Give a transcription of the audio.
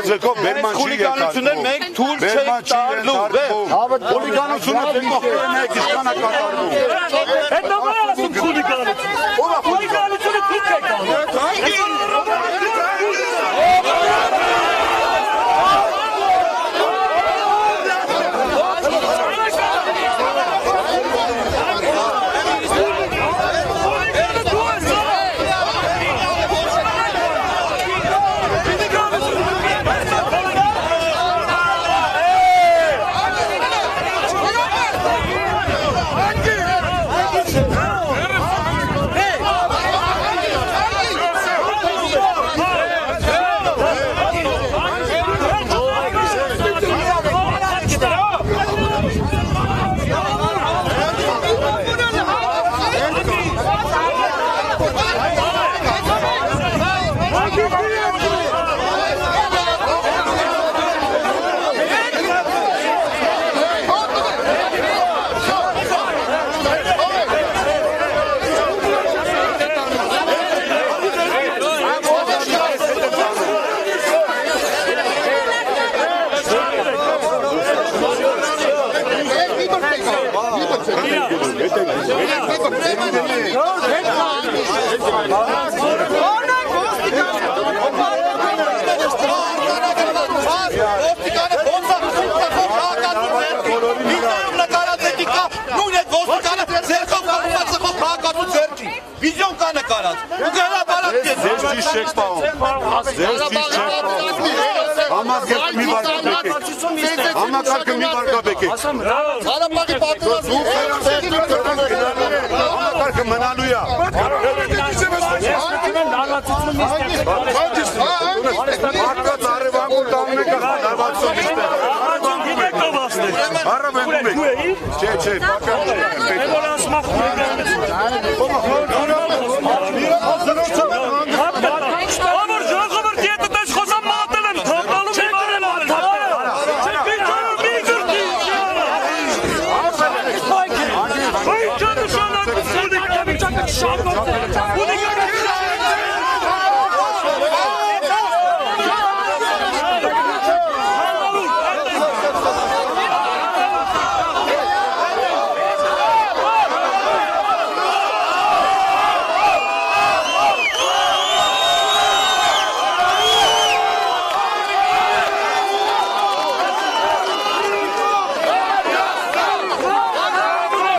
ձեքով բերման չի եկարվում։ Մենք թույլ չենք տալու։ Խուլիգանությունը ձեքով մեկ իշխանը կատարվում։ Հետո ո՞ր ասում խուլիգանություն։ Խուլիգանությունը թույլ չեք տալու։ Վիդեոն կա նկարած, ու գնա բարակ ես։ Ձեզ ճիշտ չեք պահում։ Ձեզ ճիշտ չեք պահում։ Համակարգը մի վարկաբեկեք։ Հարապակի պատերազմի Համակարգը մնալու է։ Մարդկա ծառևանգուր տանուն եք հարվածում իստեղ։ Հարավանգում եք։ Չէ, բակա։